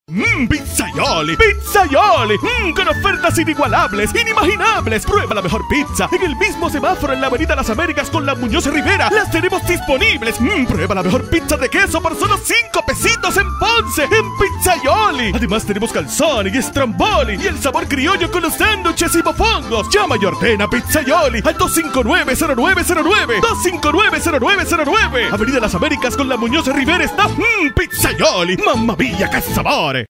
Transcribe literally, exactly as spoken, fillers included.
Mmm, Pizzaioli, Pizzaioli, mmm, con ofertas inigualables, inimaginables. Prueba la mejor pizza en el mismo semáforo en la Avenida Las Américas con la Muñoz Rivera. Las tenemos disponibles. Mmm, prueba la mejor pizza de queso por solo cinco pesitos en Ponce, en Pizzaioli. Además tenemos calzone y stromboli y el sabor criollo con los sándwiches y mofongos. Llama y ordena Pizzaioli al dos cinco nueve, cero nueve cero nueve, dos cinco nueve, cero nueve cero nueve. Avenida Las Américas con la Muñoz Rivera está mmm, Pizzaioli. Mamma mia, che sabore!